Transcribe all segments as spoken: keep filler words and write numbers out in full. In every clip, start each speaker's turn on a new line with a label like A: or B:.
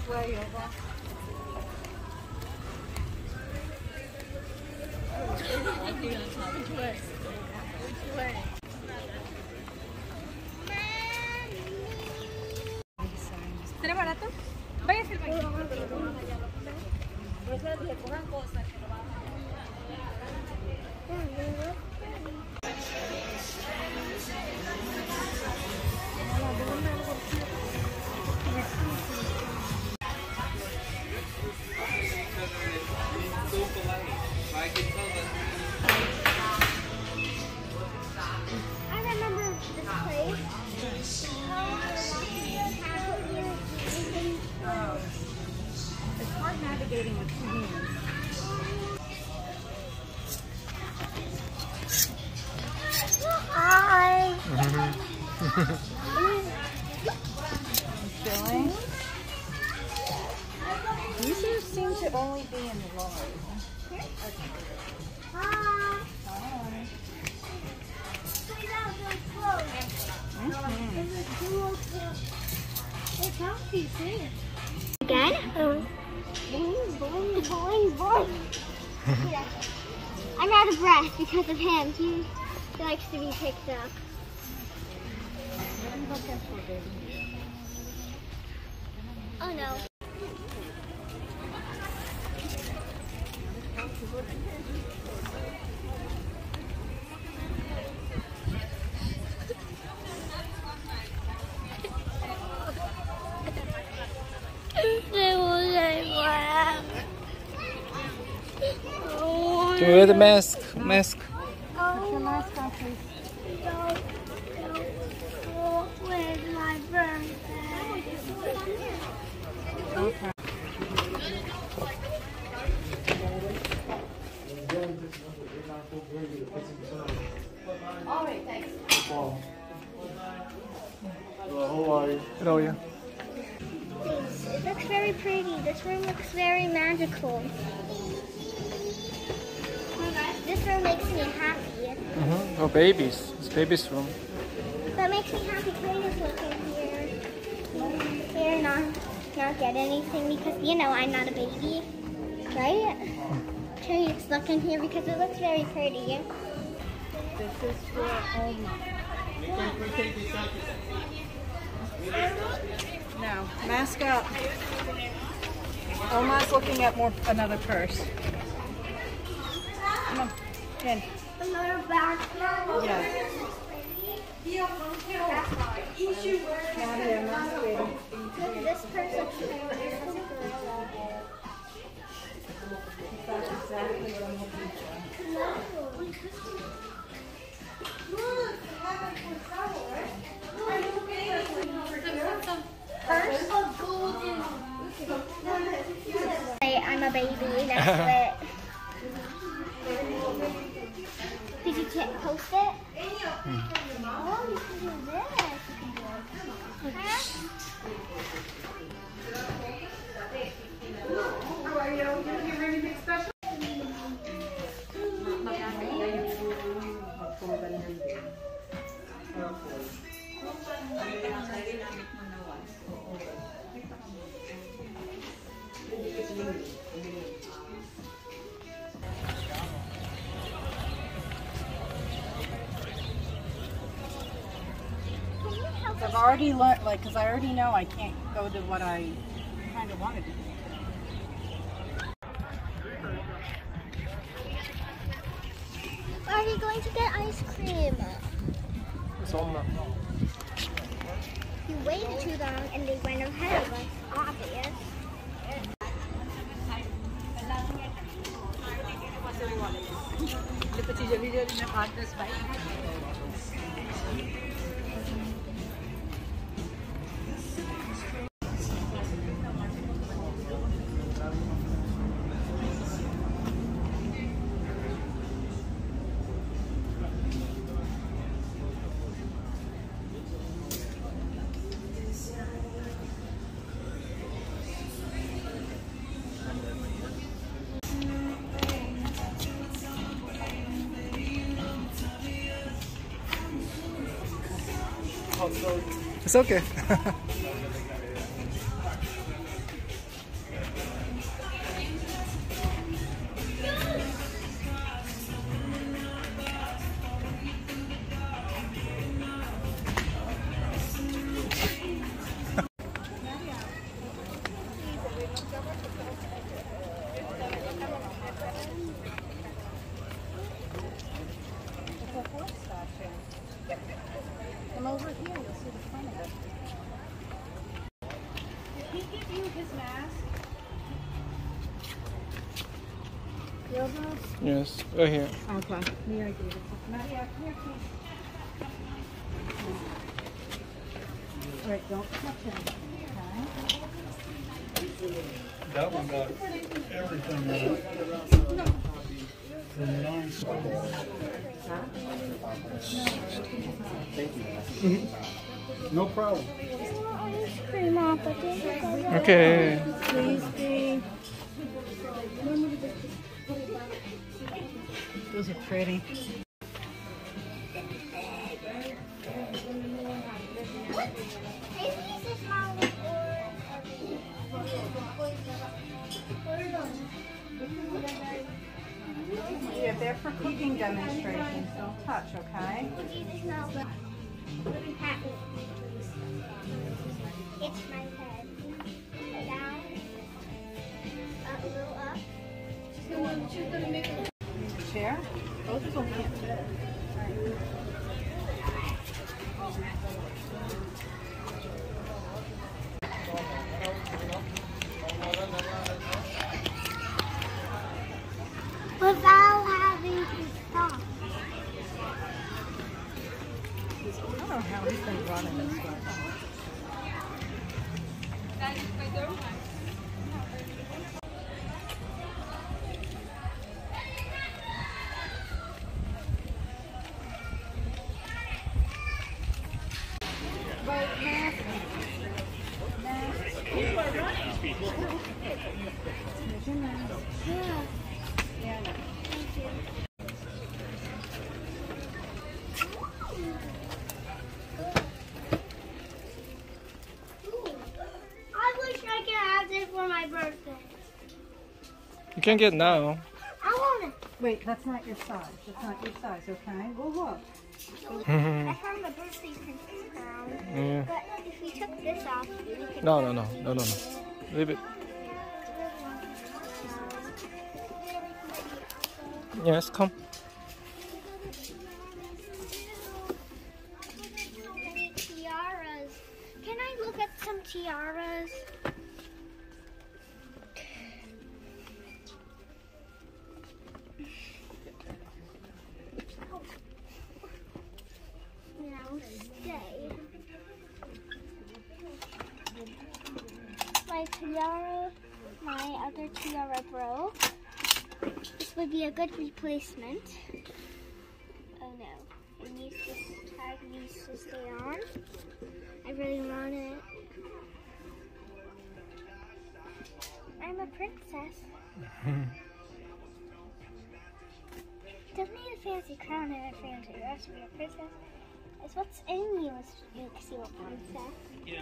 A: way over. Which way? Which way? ¿Será barato? Vaya a ser barato. Por eso le pongan cosas que lo van a... It's hard navigating with two hands.
B: Hi.
A: Filling. These seem to only be in the large.
B: Hi.
A: Hi.
B: Mm-hmm. Again? Um, boing, boing, boing, boing. Yeah. I'm out of breath because of him. He, he likes to be picked up. Oh no.
C: To wear the mask, mask.
A: Put your mask on, please.
B: Don't, don't, don't, where's my birthday?
A: Okay. All right, thanks.
C: How are you?
B: It looks very pretty. This room looks very magical. This room makes me happy.
C: Mm-hmm. Oh, babies. It's baby's room.
B: That makes me happy. Can I just look in here? Here, not, not get anything because, you know, I'm not a baby. Right? Can you just look in here because it looks very pretty.
A: This is for Oma. Now, mask up. Oma's looking at more another purse. Come on, in.
B: Another bag.
A: Yeah. Nadia, mask in.
B: Look, this purse looks very gorilla.
A: That's exactly what I'm looking for.
B: Look, I'm a baby next to it. Did you can't post it? Mm. Oh, you can do this.
A: How are you? Did you bring anything special? I've already learned, like, because I already know I can't go to what I kind of want to do.
B: Are we going to get ice cream?
C: It's on now.
B: You waited too long and they went ahead of us, obvious.
C: It's okay.
A: Come over here, you'll see the front of it. Did he give you his mask?
C: Yes, right here.
A: Okay. Here I gave it to Maria. Here, please. All right, don't touch him. Okay.
D: That one got everything in it. From nine mm-hmm. No problem.
B: Ice cream off, but then
C: Okay.
A: Please be. Those are pretty. Yeah, they're for cooking demonstrations. Don't touch, okay?
B: It's my head. Down. Up, go up.
A: Chair? Both of them can't fit.
B: Without having to stop.
A: I don't know how he's been running this way.
B: Yeah. I wish I could have this for my birthday.
C: You can get now.
B: I want it.
A: Wait, that's not your size. That's not your size, okay? We'll look.
B: I found the birthday princess crown.
C: Yeah.
B: But if we took this off, we could.
C: No, no, no, no, no, no. Leave it. Yes, come.
B: So many tiaras. Can I look at some tiaras? Now stay. My tiara, my other tiara broke. This would be a good replacement. Oh no, it needs this tag needs to stay on. I really want it. I'm a princess. Doesn't need a fancy crown and a fancy dress to be a princess. It's what's in you is makes you a princess.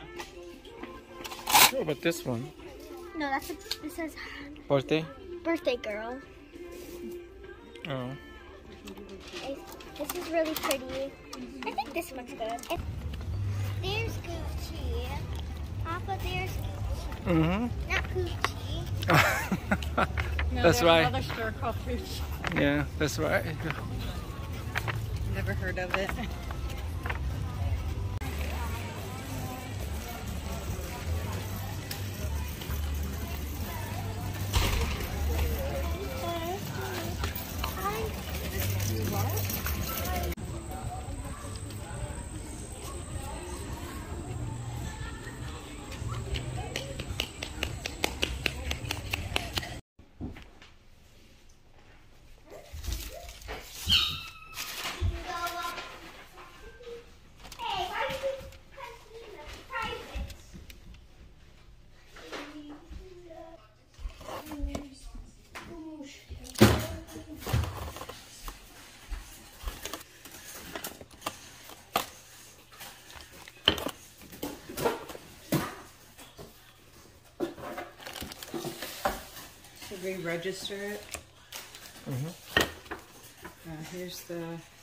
C: What about this one?
B: No, that's a, it says
C: Birthday?
B: birthday girl.
C: Oh.
B: This is really pretty. I think this one's good. There's Gucci. Papa, there's Gucci.
C: Mm-hmm.
B: Not Gucci.
A: No,
C: That's
A: there's
C: right.
A: another store called Gucci.
C: Yeah, that's right.
A: Never heard of it. Should we register it?
C: Mm-hmm.
A: Uh, here's the